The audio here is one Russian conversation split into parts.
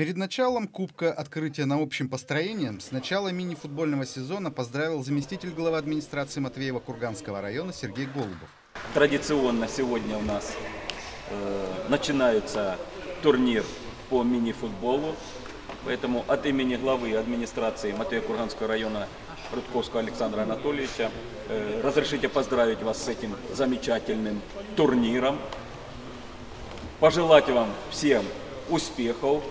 Перед началом Кубка открытия на общем построением с начала мини-футбольного сезона поздравил заместитель главы администрации Матвеева Курганского района Сергей Голубов. Традиционно сегодня у нас начинается турнир по мини-футболу. Поэтому от имени главы администрации Матвеева-Курганского района Рудковского Александра Анатольевича разрешите поздравить вас с этим замечательным турниром. Пожелать вам всем успехов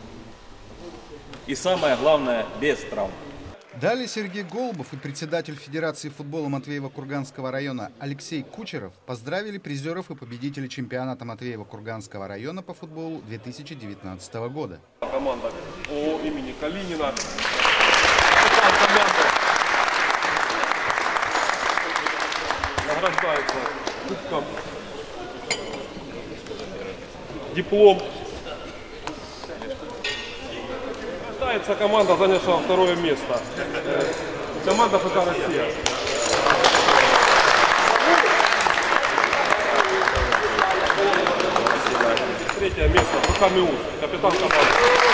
и самое главное, без травм. Далее Сергей Голубов и председатель Федерации футбола Матвеева-Курганского района Алексей Кучеров поздравили призеров и победителей чемпионата Матвеева-Курганского района по футболу 2019 года. Команда по имени Калинина. Команда награждается кубком, диплом. Награждается команда, занявшая второе место. Команда ФК Россия. Третье место ФК МИУС, капитан команды.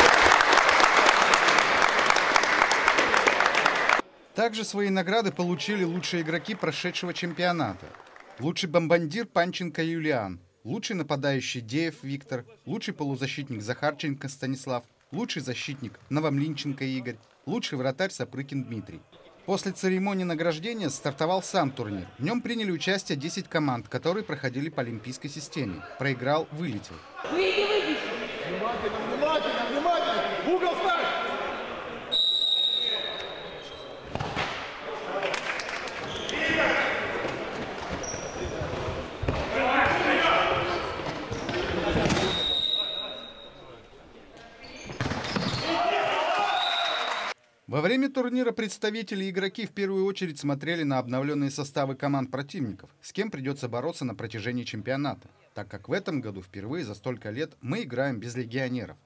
Также свои награды получили лучшие игроки прошедшего чемпионата. Лучший бомбардир Панченко Юлиан, лучший нападающий Деев Виктор, лучший полузащитник Захарченко Станислав, лучший защитник Новомлинченко Игорь, лучший вратарь Сапрыкин Дмитрий. После церемонии награждения стартовал сам турнир. В нем приняли участие 10 команд, которые проходили по олимпийской системе. Проиграл, вылетел. Внимательно! В угол ставь! Во время турнира представители и игроки в первую очередь смотрели на обновленные составы команд противников, с кем придется бороться на протяжении чемпионата, так как в этом году впервые за столько лет мы играем без легионеров.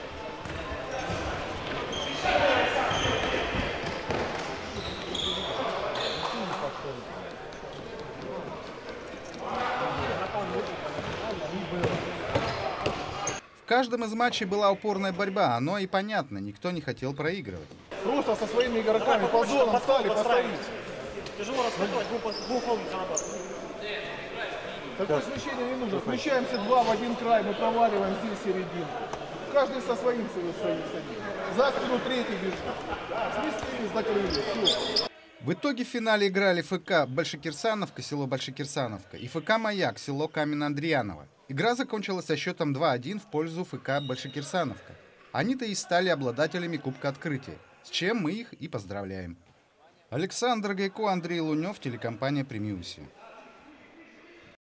В каждом из матчей была упорная борьба, оно и понятно, никто не хотел проигрывать. Просто со своими игроками по зонам стали поставить. Тяжело раскатывать, двух фолов зарабатывать. Такое смещение не нужно. Смещаемся два в один край, мы проваливаем здесь середину. Каждый со своим садится. За спину третий бежит. Сместились, закрыли. Все. В итоге в финале играли ФК Большекирсановка, село Большекирсановка, и ФК Маяк, село Каменно-Андрианово. Игра закончилась со счетом 2-1 в пользу ФК Большекирсановка. Они-то и стали обладателями Кубка Открытия, с чем мы их и поздравляем. Александр Гайко, Андрей Лунев, телекомпания «Премиусия».